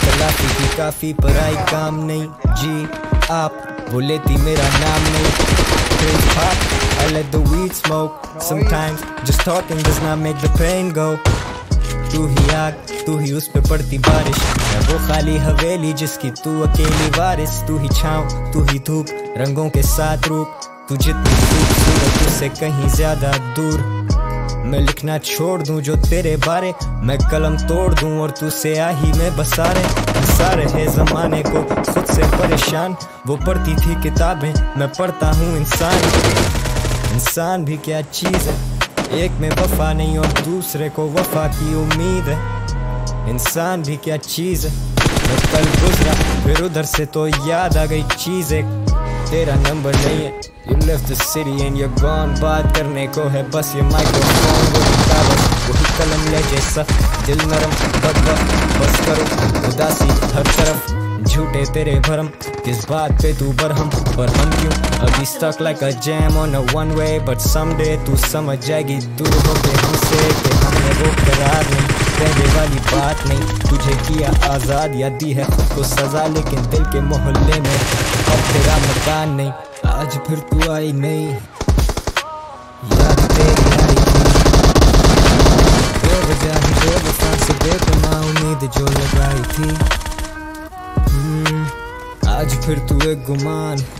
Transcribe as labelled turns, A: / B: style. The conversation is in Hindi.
A: तलाफी की काफी पराई काम नहीं जी आप वो लेती मेरा नाम नहीं Crazy pop, I let the weed smoke Sometimes just talking does not make the pain go तू ही आग, तू ही उस पे पड़ती बारिश मैं वो खाली हवेली जिसकी तू अकेली वारिस तू ही छाँव, तू ही धूप रंगों के साथ रूप तू जितनी खूबसूरत उससे कहीं ज्यादा दूर मैं लिखना छोड़ दूं जो तेरे बारे मैं कलम तोड़ दूं और तू स्याही में बसा रहे जमाने को खुद से परेशान वो पढ़ती थी किताबें मैं पढ़ता हूँ इंसान भी क्या चीज़ है एक में वफा नहीं और दूसरे को वफा की उम्मीद है इंसान भी क्या चीज़ है मैं कल गुजरा फिर उधर से तो याद आ गई चीज़ एक तेरा नंबर नहीं है You left the city and you're gone बात करने को है बस ये माइक्रोफोन वही कागज वही कलम ले जैसा दिल नरम बस करो उदासी हर तरफ झूठे तेरे भरम किस बात पे तू बरहम पर हम क्यों अभी stuck like a jam on a one way but someday तू समझ जाएगी दूर होके हमसे कि हमने वो करार नहीं पहले वाली बात नहीं तुझे किया आज़ाद या दी है खुद को सजा लेकिन दिल के मोहल्ले में अब तेरा मकान नहीं आज फिर तू आई नहीं याद तेरी आई थी बेवजह ही बेवफा से बेगुनाह उम्मीद जो लगाई थी आज फिर तू एक गुमान